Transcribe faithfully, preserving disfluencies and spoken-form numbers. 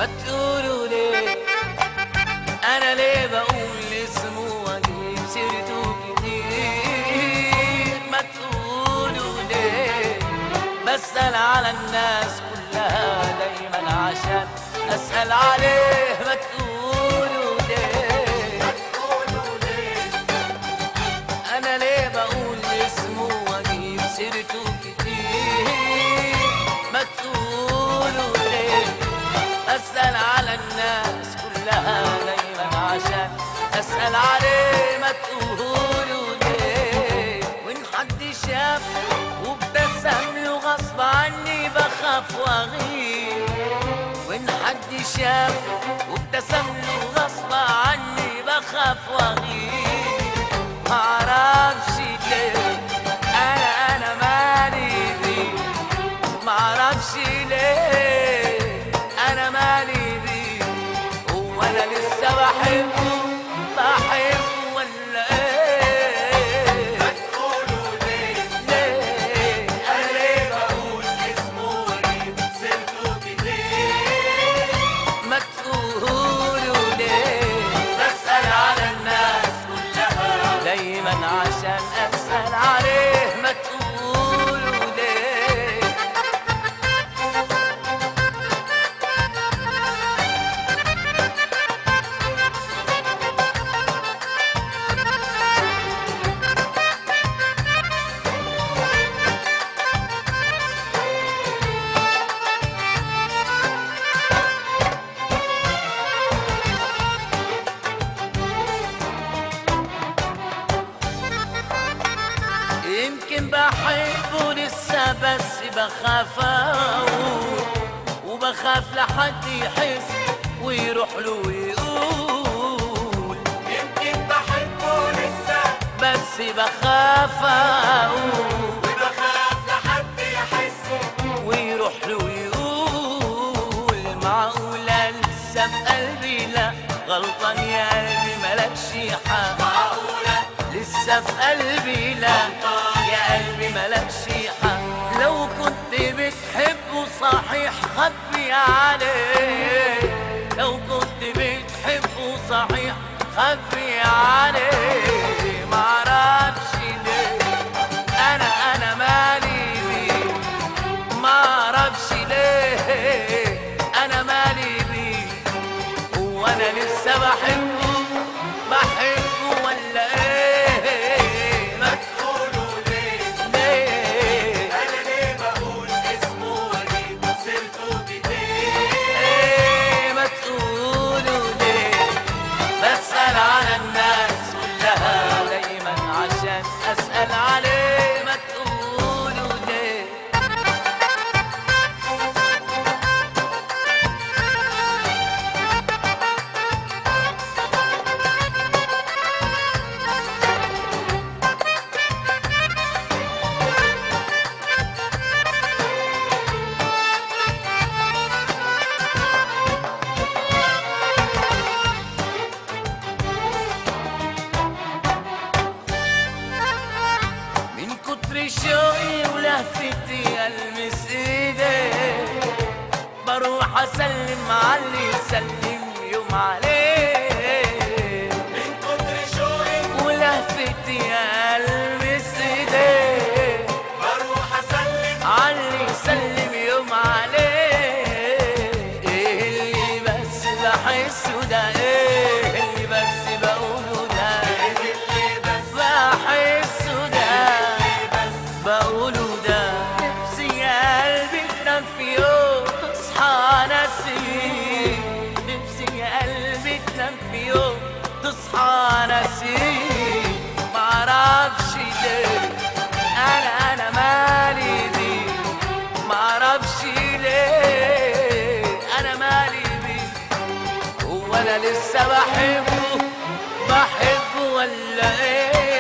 تقولوا ليه؟ أنا ليه بقول اسمه وأجيب سيرته كتير؟ ما تقولوا ليه؟ بسأل على الناس كلها دايما عشان أسأل عليه. ما تقولوا ليه؟ ما تقولوا ليه؟ أنا ليه بقول اسمه وأجيب سيرته كتير؟ ما تقولوا ليه؟ أسأل على الناس كلها دايما عشان أسأل عليه. ما تقولوا ليه؟ وإن حد شاف وابتسم له غصب عني بخاف وأغيب. وإن حد شاف وابتسم له غصب عني بخاف وأغيب. معرفش ليه أنا أنا مالي بيه. معرفش ليه أنا مالي بيه. هو أنا لسه بحبه بحبه ولا إيه؟ ما تقولوا ليه؟ ليه أنا ليه بقول اسمه وأجيب سيرته كتير؟ ما تقولوا ليه؟ بسأل على الناس كلها دايما عشان أسأل عليه. ما تقولوا ليه؟ يمكن بحبه لسه بس بخاف اقول، وبخاف لحد يحس ويروح له ويقول. يمكن بحبه لسه بس بخاف اقول وبخاف لحد يحس. ويروح له ويقول. معقولة لسه في قلبي لا غلطان يا قلبي ملكش حق. معقولة لسه في قلبي لا يا قلبي ملكش حق. لو كنت بتحبه صحيح خبي عليه. لو كنت بتحبه صحيح خبي عليه. معرفش ليه انا انا مالي بيه. معرفش ليه انا مالي بيه. هو انا لسه بحبه بحبه ولا ايه؟ ما تقولوا ليه؟ ليه أنا ليه بقول اسمه وأجيب سيرته كتير؟ ايه؟ ما تقولوا ليه؟ بسأل على الناس كلها دايما عشان أسأل عليه. ما تقولوا ليه؟ من كتر شوقي ولهفتي ألمس ايديك بروح اسلم على اللي يسلم يوم عليه. من كتر شوقي ولهفتي ألمس ايديك بروح أسلم على اللي يسلم يوم عليه. ايه اللي بس بحسه ده؟ ايه اللي بس بقوله ده؟ اللي بس بحسه ده اللي بس بقوله ده. نفسي يا قلبي تنام في يوم تصحى نسيم. نفسي يا قلبي تنام في يوم تصحى نسيم. معرفش ليه انا انا مالي بيه. معرفش ليه انا مالي بيه. هو انا لسه بحبه بحبه ولا ايه؟